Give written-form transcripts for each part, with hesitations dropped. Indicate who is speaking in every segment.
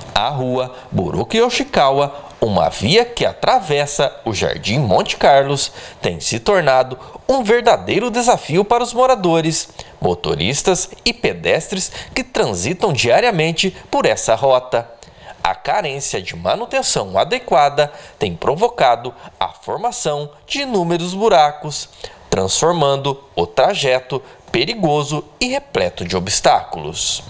Speaker 1: A rua Buruque Yoshikawa, uma via que atravessa o Jardim Monte Carlos, tem se tornado um verdadeiro desafio para os moradores, motoristas e pedestres que transitam diariamente por essa rota. A carência de manutenção adequada tem provocado a formação de inúmeros buracos, transformando o trajeto perigoso e repleto de obstáculos.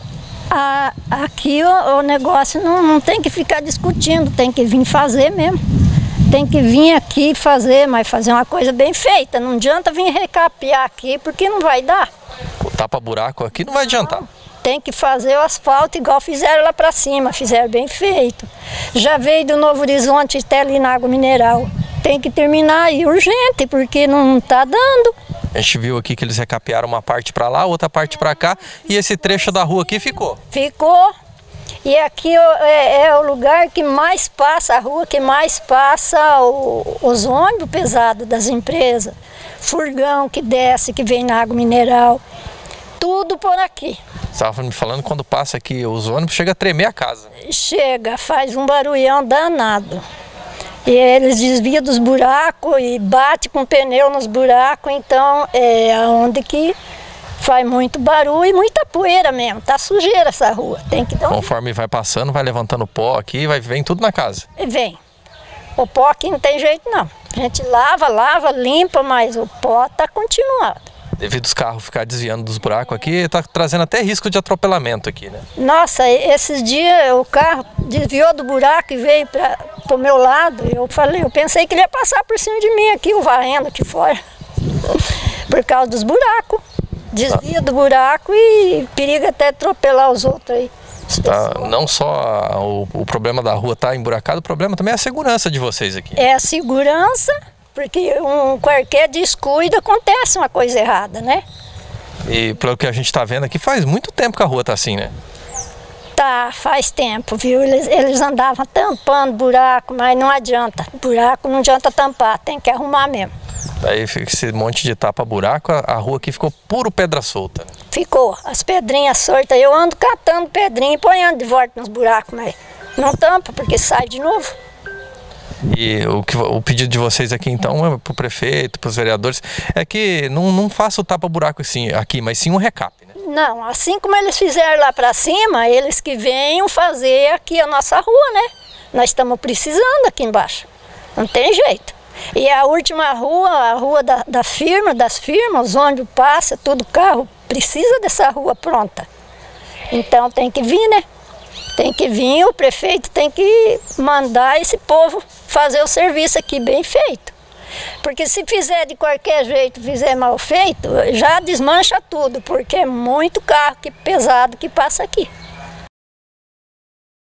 Speaker 2: Aqui o negócio não tem que ficar discutindo, tem que vir fazer mesmo. Tem que vir aqui fazer, mas fazer uma coisa bem feita. Não adianta vir recapear aqui porque não vai dar.
Speaker 1: O tapa-buraco aqui não vai adiantar.
Speaker 2: Não, tem que fazer o asfalto igual fizeram lá para cima, fizeram bem feito. Já veio do Novo Horizonte até ali na água mineral. Tem que terminar aí urgente porque não está dando.
Speaker 1: A gente viu aqui que eles recapearam uma parte para lá, outra parte para cá, e esse trecho da rua aqui ficou.
Speaker 2: Ficou. E aqui é o lugar que mais passa, a rua que mais passa os ônibus pesados das empresas. Furgão que desce, que vem na água mineral. Tudo por aqui.
Speaker 1: Você estava me falando quando passa aqui os ônibus, chega a tremer a casa.
Speaker 2: Chega, faz um barulhão danado. E eles desviam dos buracos e batem com o pneu nos buracos, então é onde que faz muito barulho e muita poeira mesmo. Tá sujeira essa rua, tem que dar
Speaker 1: Conforme vai passando, vai levantando pó aqui, vem tudo na casa.
Speaker 2: Vem. O pó aqui não tem jeito não. A gente lava, limpa, mas o pó tá continuado.
Speaker 1: Devido aos carros ficar desviando dos buracos aqui, tá trazendo até risco de atropelamento aqui, né?
Speaker 2: Nossa, esses dias o carro desviou do buraco e veio para o meu lado. Eu pensei que ele ia passar por cima de mim aqui, o varrendo aqui fora. Por causa dos buracos. Desvia do buraco e periga até atropelar os outros aí.
Speaker 1: Não só o problema da rua tá emburacado, o problema também é a segurança de vocês aqui.
Speaker 2: É a segurança, porque qualquer descuido acontece uma coisa errada, né?
Speaker 1: E pelo que a gente está vendo aqui, faz muito tempo que a rua tá assim, né?
Speaker 2: Tá, faz tempo, viu? Eles andavam tampando buraco, mas não adianta. Buraco não adianta tampar, tem que arrumar mesmo.
Speaker 1: Aí fica esse monte de tapa-buraco, a rua aqui ficou puro pedra solta.
Speaker 2: Ficou, as pedrinhas soltas. Eu ando catando pedrinha e ponhando de volta nos buracos, mas não tampa porque sai de novo.
Speaker 1: E o pedido de vocês aqui então, para o prefeito, para os vereadores, é que não faça o tapa-buraco assim, aqui, mas sim um recap, né?
Speaker 2: Não, assim como eles fizeram lá para cima, eles que venham fazer aqui a nossa rua, né? Nós estamos precisando aqui embaixo, não tem jeito. E a última rua, a rua das firmas, os ônibus passam, todo carro precisa dessa rua pronta. Então tem que vir, né? Tem que vir, o prefeito tem que mandar esse povo fazer o serviço aqui bem feito. Porque se fizer de qualquer jeito, fizer mal feito, já desmancha tudo, porque é muito carro pesado que passa aqui.